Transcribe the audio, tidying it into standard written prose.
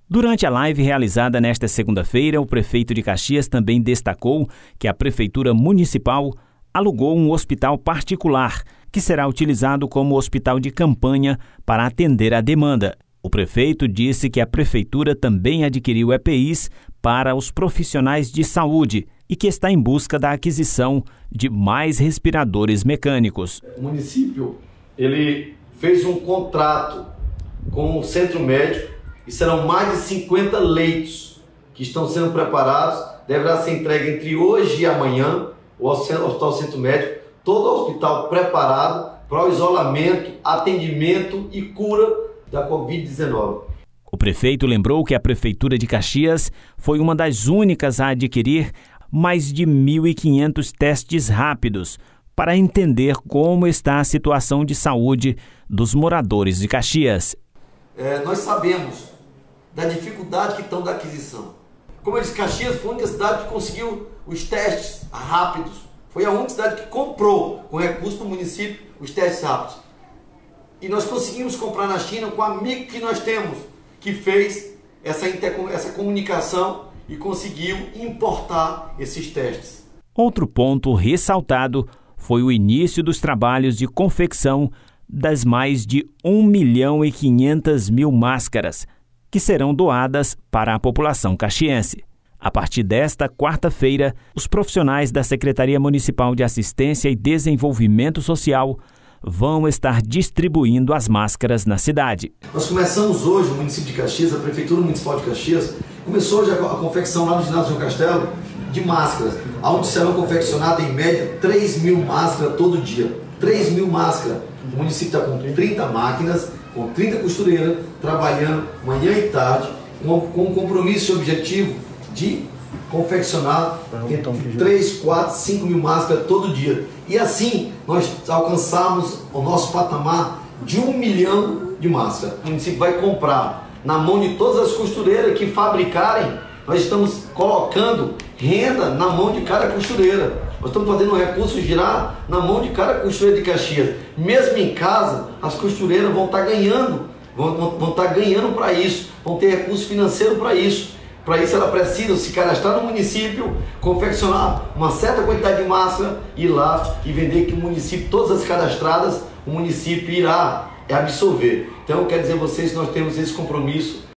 Durante a live realizada nesta segunda-feira, o prefeito de Caxias também destacou que a Prefeitura Municipal alugou um hospital particular, que será utilizado como hospital de campanha para atender a demanda. O prefeito disse que a Prefeitura também adquiriu EPIs para os profissionais de saúde e que está em busca da aquisição de mais respiradores mecânicos. O município ele fez um contrato com o centro médico e serão mais de 50 leitos que estão sendo preparados. Deverá ser entregue entre hoje e amanhã o Hospital Centro Médico, todo o hospital preparado para o isolamento, atendimento e cura da Covid-19. O prefeito lembrou que a Prefeitura de Caxias foi uma das únicas a adquirir mais de 1.500 testes rápidos para entender como está a situação de saúde dos moradores de Caxias. Nós sabemos da dificuldade que estão da aquisição. Como eu disse, Caxias foi a única cidade que conseguiu os testes rápidos. Foi a única cidade que comprou, com recurso do município, os testes rápidos. E nós conseguimos comprar na China com um amigo que nós temos, que fez essa comunicação e conseguiu importar esses testes. Outro ponto ressaltado foi o início dos trabalhos de confecção das mais de 1.500.000 máscaras, que serão doadas para a população caxiense. A partir desta quarta-feira, os profissionais da Secretaria Municipal de Assistência e Desenvolvimento Social vão estar distribuindo as máscaras na cidade. Nós começamos hoje, o município de Caxias, a Prefeitura Municipal de Caxias, começou já a confecção lá no ginásio João Castelo de máscaras, onde serão confeccionadas em média 3.000 máscaras todo dia. 3.000 máscaras. O município está com 30 máquinas, com 30 costureiras, trabalhando manhã e tarde, com um compromisso e objetivo de confeccionar 3, 4, 5 mil máscaras todo dia. E assim nós alcançamos o nosso patamar de 1 milhão de máscaras. O município vai comprar na mão de todas as costureiras que fabricarem. Nós estamos colocando renda na mão de cada costureira. Nós estamos fazendo o recurso girar na mão de cada costureira de Caxias. Mesmo em casa, as costureiras vão estar ganhando, vão estar ganhando para isso, vão ter recurso financeiro para isso. Para isso ela precisa se cadastrar no município, confeccionar uma certa quantidade de máscara, ir lá e vender, que o município, todas as cadastradas, o município irá absorver. Então, quer dizer a vocês que nós temos esse compromisso.